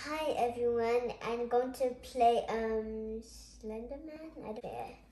Hi everyone, I'm going to play Slenderman. I don't know.